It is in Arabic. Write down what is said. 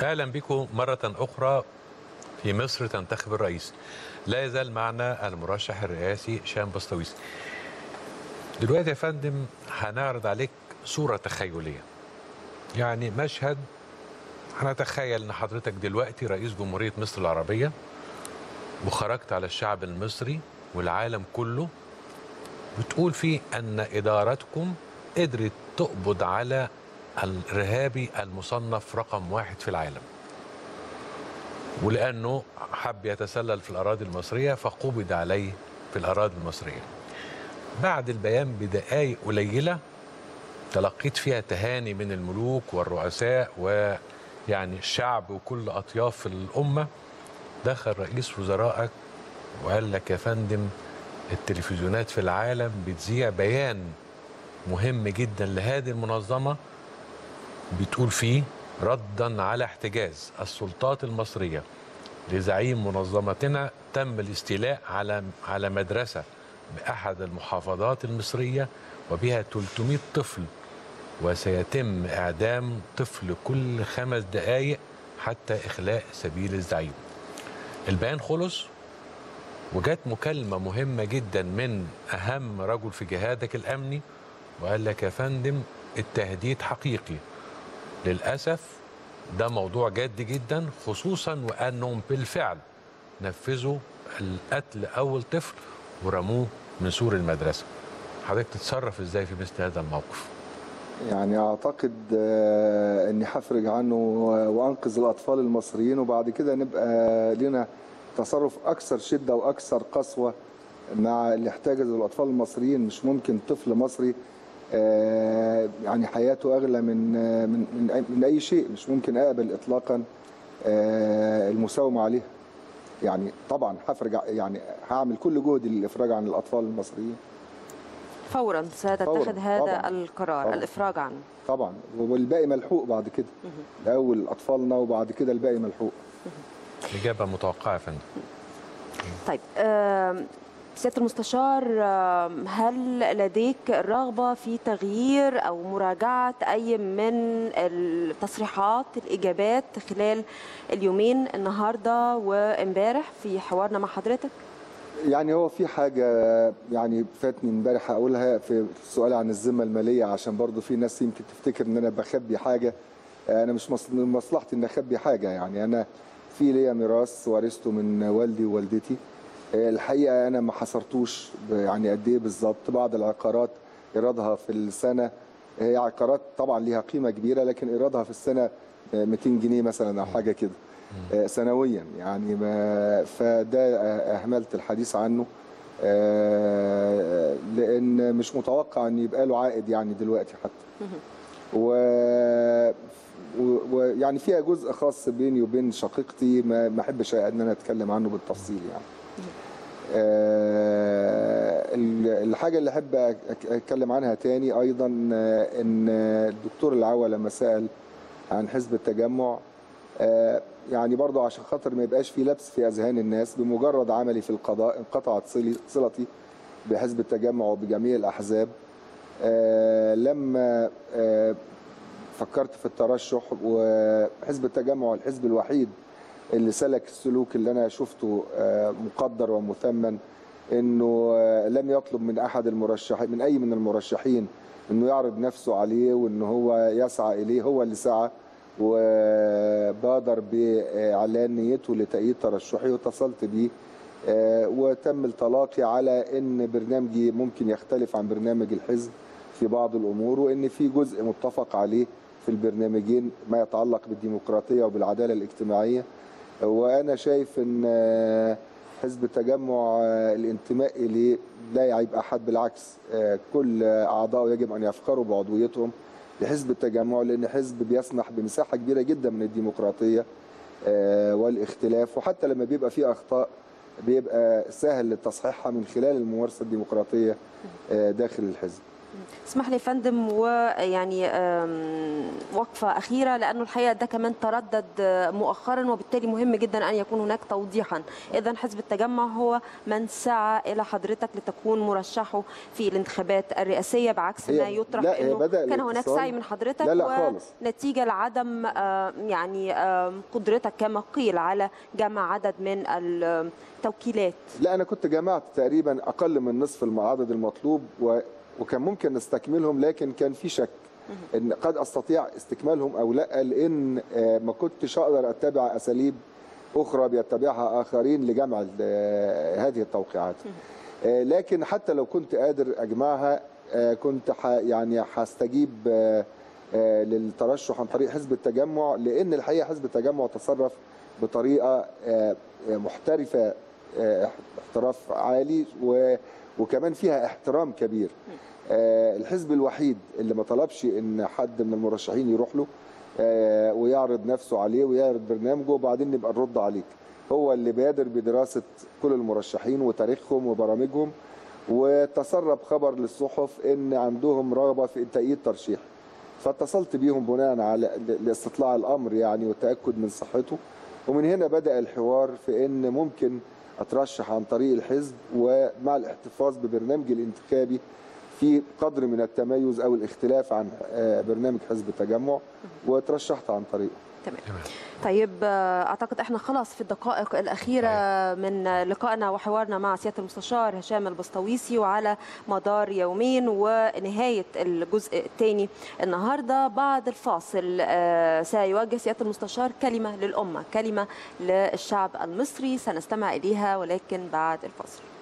أهلا بكم مرة أخرى في مصر تنتخب الرئيس. لا يزال معنا المرشح الرئاسي هشام بسطويسي. دلوقتي يا فندم هنعرض عليك صورة تخيلية، يعني مشهد. هنتخيل ان حضرتك دلوقتي رئيس جمهورية مصر العربية، وخرجت على الشعب المصري والعالم كله بتقول فيه ان ادارتكم قدرت تقبض على الارهابي المصنف رقم 1 في العالم، ولانه حب يتسلل في الاراضي المصرية فقبض عليه في الاراضي المصرية. بعد البيان بدقائق قليلة تلقيت فيها تهاني من الملوك والرؤساء ويعني الشعب وكل أطياف الأمة. دخل رئيس وزرائك وقال لك يا فندم التلفزيونات في العالم بتذيع بيان مهم جدا لهذه المنظمة بتقول فيه ردا على احتجاز السلطات المصرية لزعيم منظمتنا تم الاستيلاء على مدرسة بأحد المحافظات المصرية وبها 300 طفل، وسيتم إعدام طفل كل 5 دقائق حتى إخلاء سبيل الزعيم. البيان خلص وجات مكالمة مهمة جدا من أهم رجل في جهادك الأمني وقال لك يا فندم التهديد حقيقي. للأسف ده موضوع جاد جدا، خصوصا وأنهم بالفعل نفذوا القتل أول طفل ورموه من سور المدرسة. حضرتك تتصرف ازاي في مثل هذا الموقف؟ يعني اعتقد اني هفرج عنه وانقذ الاطفال المصريين، وبعد كده نبقى لنا تصرف اكثر شده واكثر قسوه مع اللي احتجزوا الاطفال المصريين. مش ممكن طفل مصري يعني حياته اغلى من اي شيء. مش ممكن اقبل اطلاقا المساومه عليها. يعني طبعا هفرج، يعني هعمل كل جهدي للافراج عن الاطفال المصريين فورا. ستتخذ هذا طبعاً. القرار طبعاً. الافراج عنه طبعا، والباقي ملحوق بعد كده. الاول اطفالنا وبعد كده الباقي ملحوق. اجابه متوقعه يا فندم. طيب سيادة المستشار، هل لديك رغبة في تغيير أو مراجعة أي من التصريحات الإجابات خلال اليومين النهاردة وإمبارح في حوارنا مع حضرتك؟ يعني هو في حاجة يعني فاتني امبارح أقولها في السؤال عن الذمة المالية، عشان برضو في ناس يمكن تفتكر إن أنا بخبي حاجة. أنا مش من مصلحتي إن أخبي حاجة. يعني أنا في ليا ميراث ورثته من والدي ووالدتي. الحقيقة أنا ما حصرتوش يعني قد إيه بالظبط. بعض العقارات إيرادها في السنة، هي عقارات طبعا ليها قيمة كبيرة، لكن إيرادها في السنة 200 جنيه مثلا أو حاجة كده سنويا. يعني فده أهملت الحديث عنه لأن مش متوقع أن يبقى له عائد يعني دلوقتي حتى. ويعني فيها جزء خاص بيني وبين شقيقتي ما احبش ان انا اتكلم عنه بالتفصيل يعني. الحاجه اللي احب اتكلم عنها تاني ايضا ان الدكتور العوا لما سال عن حزب التجمع، يعني برضه عشان خاطر ما يبقاش في لبس في اذهان الناس، بمجرد عملي في القضاء انقطعت صلتي بحزب التجمع وبجميع الاحزاب. لما فكرت في الترشح، وحزب التجمع الحزب الوحيد اللي سلك السلوك اللي انا شفته مقدر ومثمن، انه لم يطلب من احد المرشحين، من اي من المرشحين، انه يعرض نفسه عليه وان هو يسعى اليه. هو اللي سعى وبادر باعلان نيته لتأييد ترشحي، واتصلت بيه وتم التلاقي على ان برنامجي ممكن يختلف عن برنامج الحزب في بعض الامور، وان في جزء متفق عليه في البرنامجين ما يتعلق بالديمقراطيه وبالعداله الاجتماعيه. وانا شايف ان حزب التجمع الانتماء اليه لا يعيب احد، بالعكس كل اعضائه يجب ان يفخروا بعضويتهم لحزب التجمع، لان حزب بيسمح بمساحه كبيره جدا من الديمقراطيه والاختلاف، وحتى لما بيبقى فيه اخطاء بيبقى سهل لتصحيحها من خلال الممارسه الديمقراطيه داخل الحزب. اسمح لي يا فندم، ويعني وقفة أخيرة، لأنه الحقيقة ده كمان تردد مؤخرا، وبالتالي مهم جدا أن يكون هناك توضيحا. إذا حزب التجمع هو من سعى إلى حضرتك لتكون مرشحه في الانتخابات الرئاسية، بعكس ما يطرح أنه كان هناك سعي من حضرتك ونتيجة لعدم يعني قدرتك كما قيل على جمع عدد من التوكيلات. لا، أنا كنت جمعت تقريبا أقل من نصف العدد المطلوب وكان ممكن نستكملهم، لكن كان في شك ان قد استطيع استكمالهم او لا، لان ما كنتش اقدر اتبع اساليب اخرى بيتبعها اخرين لجمع هذه التوقيعات. لكن حتى لو كنت قادر اجمعها كنت يعني هستجيب للترشح عن طريق حزب التجمع، لان الحقيقه حزب التجمع تصرف بطريقه محترفه، احتراف عالي، وكمان فيها احترام كبير. الحزب الوحيد اللي ما طلبش ان حد من المرشحين يروح له ويعرض نفسه عليه ويعرض برنامجه وبعدين نبقى نرد عليك، هو اللي بادر بدراسه كل المرشحين وتاريخهم وبرامجهم، وتسرب خبر للصحف ان عندهم رغبه في تأييد ترشيح، فاتصلت بيهم بناء على لاستطلاع الامر يعني والتاكد من صحته. ومن هنا بدأ الحوار في ان ممكن اترشح عن طريق الحزب، ومع الاحتفاظ ببرنامجي الانتخابي في قدر من التميز او الاختلاف عن برنامج حزب التجمع، وترشحت عن طريقه. تمام. طيب اعتقد احنا خلاص في الدقائق الاخيره من لقائنا وحوارنا مع سياده المستشار هشام البسطويسي، وعلى مدار يومين ونهايه الجزء الثاني النهارده. بعد الفاصل سيوجه سياده المستشار كلمه للامه، كلمه للشعب المصري، سنستمع اليها ولكن بعد الفاصل.